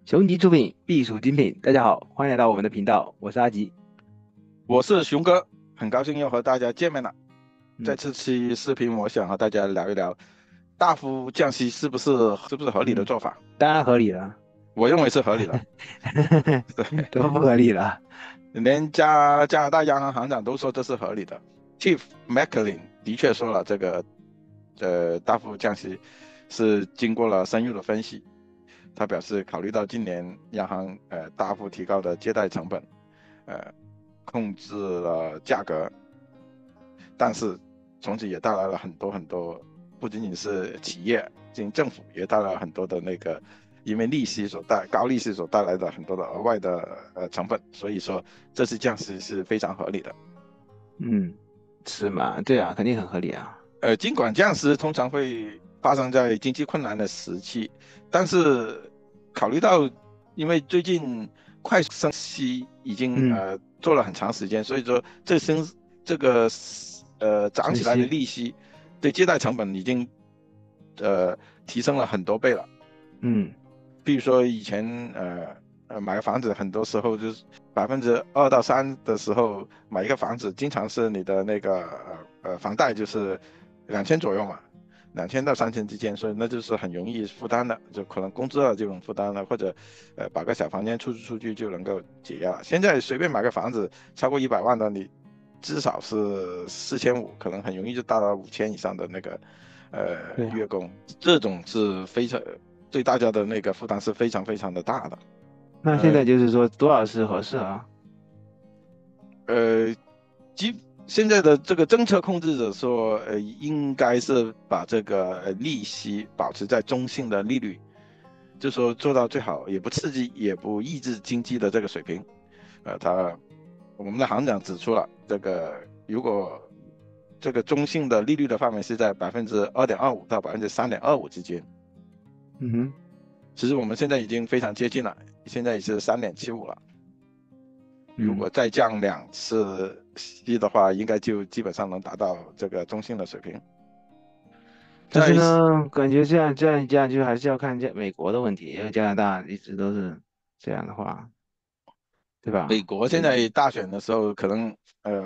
雄吉出品，必属精品。大家好，欢迎来到我们的频道，我是阿吉。 我是熊哥，很高兴又和大家见面了。在嗯这期视频，我想和大家聊一聊大幅降息是不是合理的嗯， 做法？ 当然合理了， 我认为是合理的。对， 多不合理了。 连加拿大央行行长都说这是合理的。Chief Macklin 的确说了，这个大幅降息是经过了深入的分析。他表示，考虑到近年央行大幅提高的借贷成本，呃控制了价格，但是从此也带来了很多很多，不仅仅是企业，仅政府也带来了很多的那个，因为高利息所带来的很多的额外的成本，所以说这次降息是非常合理的。 嗯，是吗？对啊，肯定很合理啊。 尽管降息通常会发生在经济困难的时期，但是考虑到因为最近快速升息已经嗯， 做了很长时间，所以说这个涨起来的晨曦。 利息对借贷成本已经呃提升了很多倍了。 嗯， 比如说以前买个房子，很多时候就是2%到3%的时候买一个房子，经常是你的那个房贷就是2000左右嘛，2000到3000之间，所以那就是很容易负担的，就可能工资了就能负担了，或者把个小房间出租出去就能够解压了。现在随便买个房子超过100万的，你至少是4500，可能很容易就达到5000以上的那个对啊。 月供，这种是非常对大家的那个负担是非常非常的大的。 那现呃在就是说多少是合适啊？ 呃，现在的这个政策控制者说，应该是把这个利息保持在中性的利率，就说做到最好，也不刺激也不抑制经济的这个水平。我们的行长指出了，这个如果这个中性的利率的范围是在2.25%到3.25%之间， 嗯哼。 其实我们现在已经非常接近了，现在也是3.75了。如嗯， 果再降2次息的话，应该就基本上能达到这个中性的水平。 但是在呢，感觉这样就还是要看美国的问题，因为加拿大一直都是这样的话，对吧？ 美国现在大选的时候，可能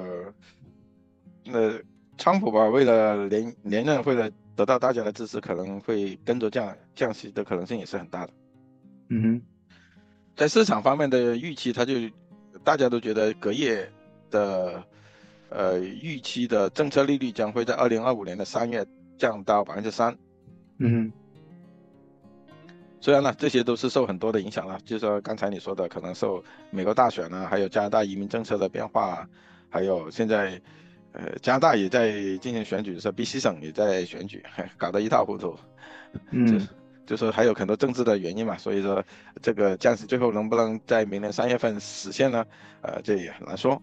那川普吧，为了连任，为了得到大家的支持，可能会跟着降息的可能性也是很大的。 嗯哼。 在市场方面的预期，大家都觉得隔夜的预期的政策利率将会在2025年的3月降到3%。 嗯哼。 虽然呢，这些都是受很多的影响了，就是说刚才你说的，可能受美国大选呢，还有加拿大移民政策的变化，还有现在，加拿大也在进行选举，是 BC 省也在选举，搞得一塌糊涂，就嗯。 就说还有很多政治的原因嘛，所以说这个降息最后能不能在明年3月份实现呢？这也很难说。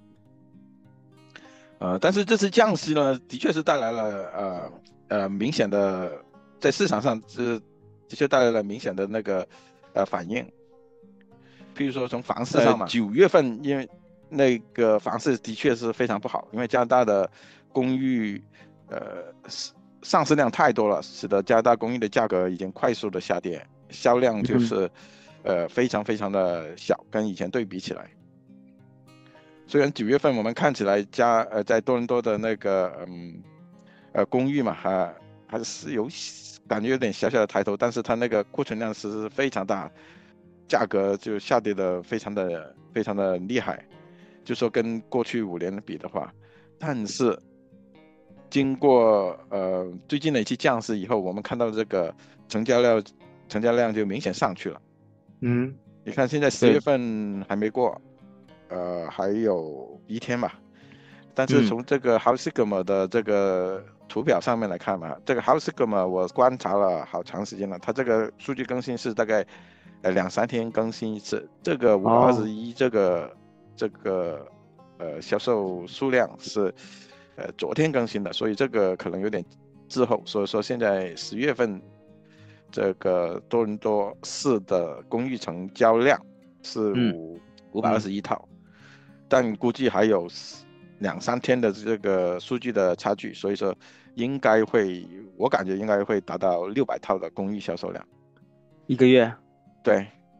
但是这次降息呢，的确是带来了明显的在市场上的确带来了明显的那个反应。譬如说从房市上嘛，9月份因为那个房市的确是非常不好，因为加拿大的公寓上市量太多了，使得加拿大公寓的价格已经快速的下跌，销量嗯哼。 就是非常非常的小，跟以前对比起来。虽然9月份我们看起来在多伦多的那个公寓嘛，还是感觉有点小小的抬头，但是它那个库存量是非常大，价格就下跌的非常的非常的厉害。就说跟过去5年比的话，但是经过最近的一期降息以后，我们看到这个成交量成交量就明显上去了。 嗯。 你看现在十对。 月份还没过，还有一天吧。但是嗯。 从这个 Housesigma 的这个图表上面来看嘛，这个 Housesigma 我观察了好长时间了，它这个数据更新是大概2、3天更新一次。这个哦。 521这个销售数量是昨天更新的，所以这个可能有点滞后。所以说现在10月份这个多伦多市的公寓成交量是嗯。嗯。 521套，但估计还有2、3天的这个数据的差距，所以说应该会，我感觉应该会达到600套的公寓销售量。 一个月。 对，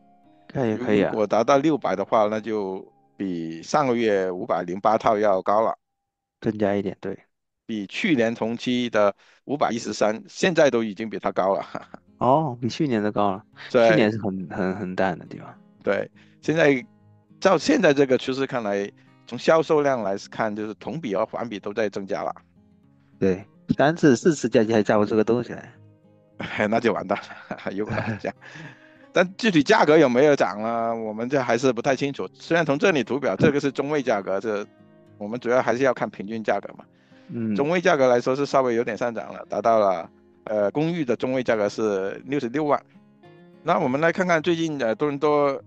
可以可以啊， 如果达到600的话，那就比上个月508套要高了， 增加一点，对。 比去年同期的513，现在都已经比它高了。 哦，比去年的高了，去年对是很淡的地方。 对，现在照现在这个趋势看来，从销售量来看，就是同比和环比都在增加了。 对，3次4次加起来加不出个东西来。 那就完蛋了，有可能是这样。但具体价格有没有涨呢？我们这还是不太清楚。虽然从这里图表这个是中位价格，这我们主要还是要看平均价格嘛。 嗯， 中位价格来说是稍微有点上涨了，达到了公寓的中位价格是66万。那我们来看看最近多伦多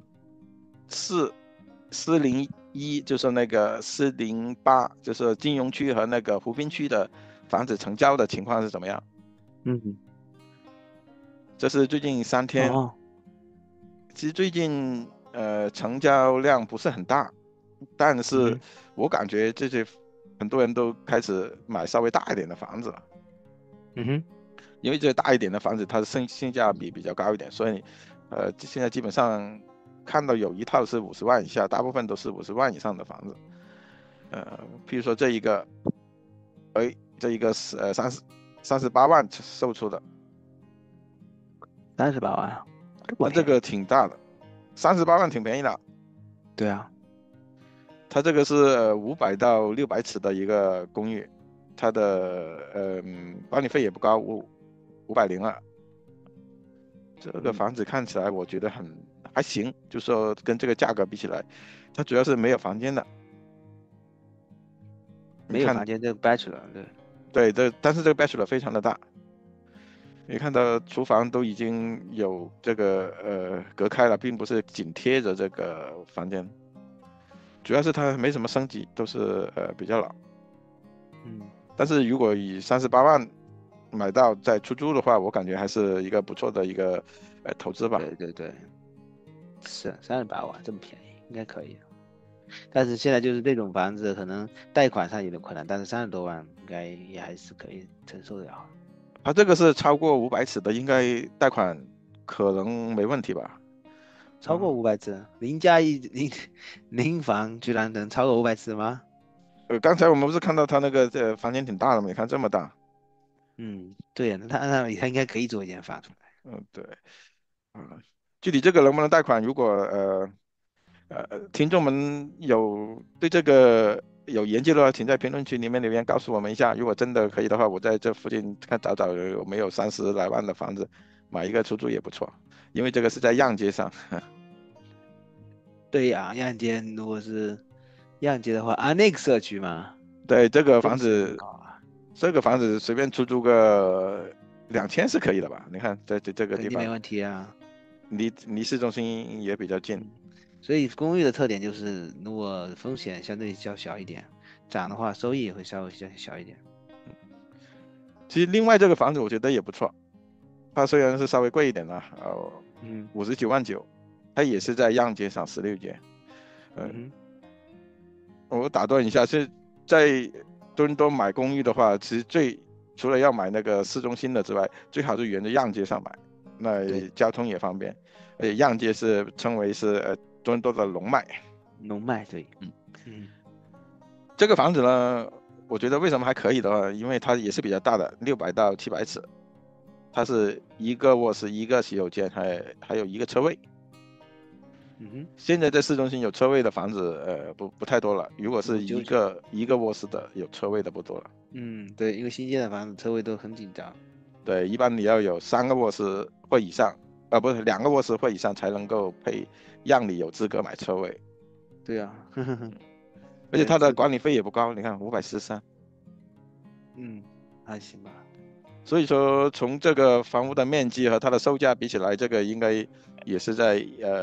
401，就是那个408，就是金融区和那个湖滨区的房子成交的情况是怎么样？ 嗯， 这是最近3天， 哦， 其实最近成交量不是很大，但是嗯哼， 我感觉这些很多人都开始买稍微大一点的房子了， 嗯哼， 因为这大一点的房子它的性价比比较高一点，所以现在基本上看到有一套是50万以下，大部分都是50万以上的房子。譬如说这一个，这一个是38万售出的， 38万，这么便宜？ 那这个挺大的，38万挺便宜的。 对啊， 它这个是500到600尺的一个公寓，它的管理费也不高，500了。这个嗯， 房子看起来我觉得还行，就说跟这个价格比起来，它主要是没有房间的。你看， 没有房间，这个 bachelor，对， 对，但是这个 bachelor 非常的大，你看到厨房都已经有这个隔开了，并不是紧贴着这个房间，主要是它没什么升级，都是比较老。 嗯， 但是如果以38万买到再出租的话，我感觉还是一个不错的一个投资吧。 对对对，是38万，这么便宜，应该可以。但是现在就是这种房子，可能贷款上有点困难，但是30多万应该也还是可以承受得了。 它这个是超过500尺的，应该贷款可能没问题吧？ 超过啊， 500次，0+1零房居然能超过500次吗？ 刚才我们不是看到他那个房间挺大的吗？你看这么大。 嗯，对呀，那他应该可以做一间房出来。 嗯，对，啊，具体这个能不能贷款，如果听众们有对这个有研究的话，请在评论区里面留言告诉我们一下。如果真的可以的话，我在这附近看找找有没有30来万的房子，买一个出租也不错。因为这个是在样街上。 对呀，样间如果是样街的话，啊，那个社区嘛， 对，这个这个是很房子， 高啊。 这个房子随便出租个2000是可以的吧？你看在这个地方， 肯定没问题啊。 离市中心也比较近。 嗯，所以公寓的特点就是，如果风险相对较小一点，涨的话收益也会稍微小一点。 其实另外这个房子我觉得也不错，它虽然是稍微贵一点了， 嗯 59.9万，它也是在样街上16间。呃， 嗯哼， 我打断一下，是在多伦多买公寓的话，其实除了要买那个市中心的之外，最好是沿着样街上买，那对， 交通也方便，而且样街是称为是多伦多的龙脉。 龙脉对， 嗯， 嗯， 这个房子呢，我觉得为什么还可以的话，因为它也是比较大的，600到700尺，它是一个卧室一个洗手间，还有一个车位。 嗯哼， 现在在市中心有车位的房子，不太多了。如果是一 59.9， 个一个卧室的，有车位的不多了。 嗯，对，因为新建的房子车位都很紧张。 对，一般你要有3个卧室或以上，不是2个卧室或以上才能够让你有资格买车位。 对啊，呵呵呵， 而且它的管理费也不高，你看513。 嗯，还行吧。 所以说从这个房屋的面积和它的售价比起来，这个应该也是在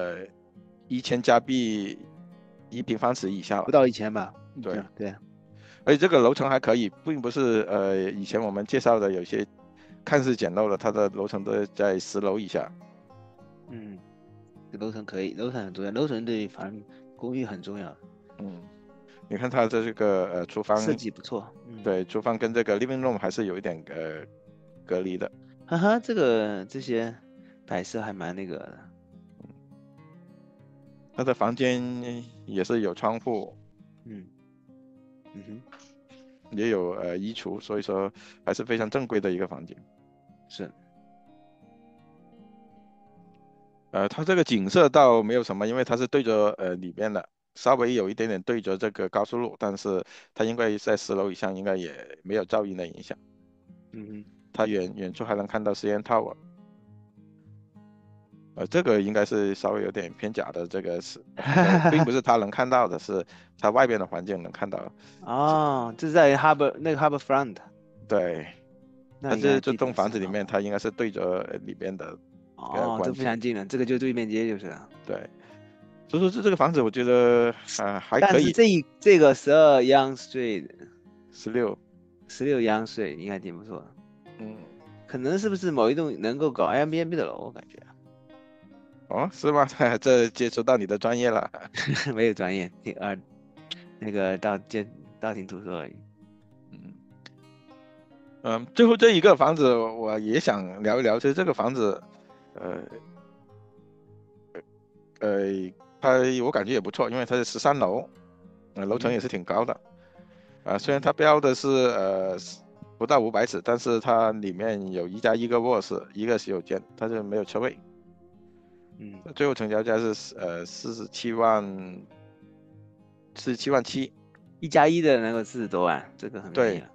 1000加币1平方尺以下了。 不到1000吧，这对。 样对啊， 而且这个楼层还可以，并不是以前我们介绍的有些看似简陋的，它的楼层都在10楼以下。 嗯，这楼层可以，楼层很重要，楼层对公寓很重要， 嗯，你看它的这个厨设房， 计不错，嗯， 对，厨房跟这个 living room 还是有一点隔离的。 哈哈，这些摆设还蛮那个的， 它的房间也是有窗户， 嗯哼， 也有衣橱，所以说还是非常正规的一个房间。 是。 它这个景色倒没有什么，因为它是对着里面的，稍微有一点点对着这个高速路，但是它应该在10楼以上，应该也没有噪音的影响。 嗯哼。 它远处还能看到 CN Tower，这个应该是稍微有点偏假的，这个是并不是它能看到的，是它外边的环境能看到。 哦，这是在 Harbor Front， 对，它那应该这地点栋房子里面， 是很好。 它应该是对着里边的哦，这观景。 非常近了，这个就对面街就是了。 对，所以说这个房子我觉得还可以。 但是这个12 Young Street， 16， 16 Young Street 应该挺不错。 嗯， 可能是不是某一栋能够搞 Airbnb 的楼？我感觉哦，是吗？这接触到你的专业了。 没有专业，那个道听途说而已。 嗯最后这一个房子我也想聊一聊，就是这个房子，呃呃，它我感觉也不错，因为它是13楼，楼层也是挺高的。虽然它标的是不到500尺，但是它里面有1+1个卧室，一个洗手间，它是没有车位。 嗯， 最后成交价是47万7。 1+1的能够40多万，这个很便宜对， 了。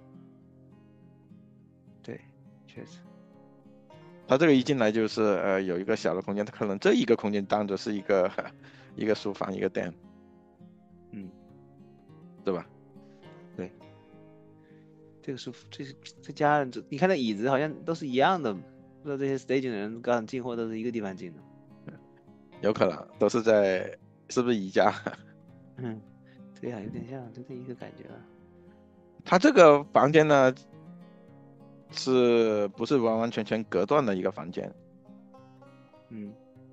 对，确实。 它这个一进来就是有一个小的空间，它可能这一个空间当做是一个一个书房一个店， 嗯， 对吧？ 对，这个舒服，这家你看那椅子好像都是一样的，不知道这些 staging 的人刚进货都是一个地方进的。 有可能都是是不是宜家？ 嗯，对呀，有点像，就这一个感觉啊。 它这个房间呢，是不是完完全全隔断的一个房间？ 嗯，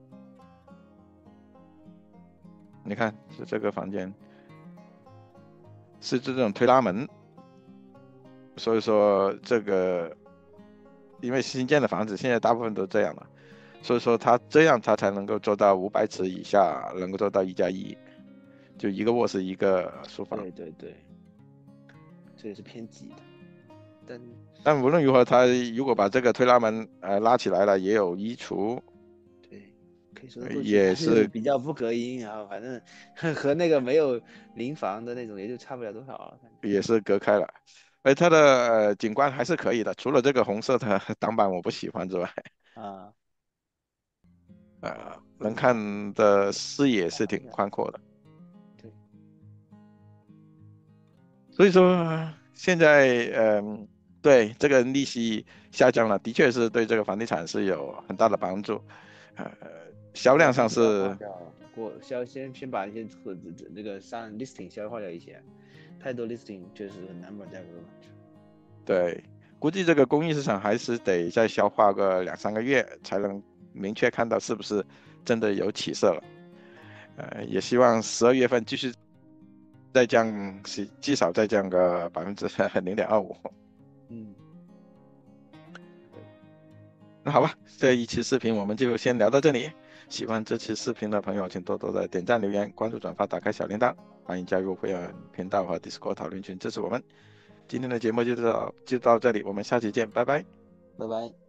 你看，是这个房间是这种推拉门，所以说这个因为新建的房子现在大部分都这样了，所以说它这样它才能够做到500尺以下，能够做到1+1，就一个卧室一个书房。 对对对，这也是偏挤的，但但无论如何，它如果把这个推拉门拉起来了，也有衣橱， 对，可以说得过去，但是也是比较不隔音，然后反正和那个没有临房的那种也就差不了多少了。 也是隔开了。它的景观还是可以的，除了这个红色的挡板我不喜欢之外， 啊， 能看的视野是挺宽阔的。 对， 所以说现在对这个利息下降了，的确是对这个房地产是有很大的帮助。呃，销量上消化是掉，先把一些这个上 listing 消化掉一些，太多 listing 确实很难把价格往上去。 对，估计这个公寓市场还是得再消化个2、3个月，才能明确看到是不是真的有起色了。也希望12月份继续再降，至少再降个0.25%。 嗯， 那好吧，这一期视频我们就先聊到这里。喜欢这期视频的朋友，请多多的点赞、留言、关注、转发、打开小铃铛，欢迎加入会员频道和 Discord 讨论群支持我们。今天的节目就到这里，我们下期见，拜拜。 拜拜。